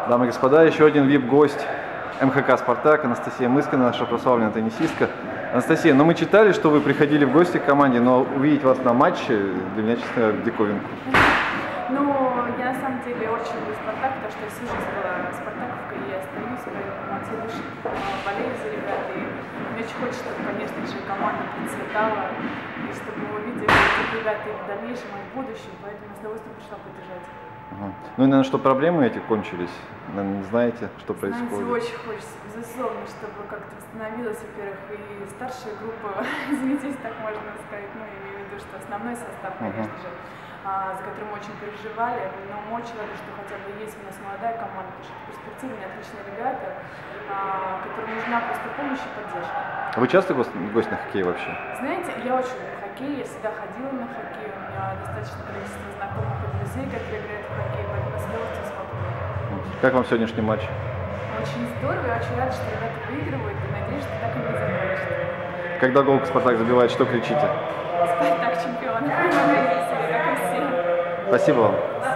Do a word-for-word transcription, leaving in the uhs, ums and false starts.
Дамы и господа, еще один ви ай пи-гость эм ха ка «Спартак», Анастасия Мыскина, наша прославленная теннисистка. Анастасия, ну мы читали, что вы приходили в гости к команде, но увидеть вас на матче для меня, честно, диковинка. Ну, я на самом деле очень люблю «Спартак», потому что я всю жизнь была спартаковкой, и я остаюсь, поэтому от всей души болею за ребят. И мне очень хочется, чтобы, конечно же, команда процветала, и чтобы мы увидели этих ребят и в дальнейшем, и в будущем, поэтому я с удовольствием пришла поддержать. Ага. Ну и, наверное, что проблемы эти кончились? Наверное, не знаете, что происходит? Знаете, очень хочется, безусловно, чтобы как-то восстановилась, во-первых, и старшая группа, извините, если так можно сказать, ну, я имею в виду, что основной состав, конечно uh-huh. же, а, за который мы очень переживали, но мы очень рады, что хотя бы есть у нас молодая команда, потому что это перспективные, отличные ребята, а, которым нужна просто помощь и поддержка. А вы часто гость, гость на хоккей вообще? Знаете, я очень люблю хоккей, я всегда ходила на хоккей, у меня достаточно количество знакомых и друзей, которые играют в хоккей, поэтому с удовольствием смотрю. Как вам сегодняшний матч? Очень здорово, я очень рада, что ребята выигрывают, и надеюсь, что так и не закончится. Когда гол «Спартак» забивает, что кричите? «Спартак чемпион». Спасибо вам.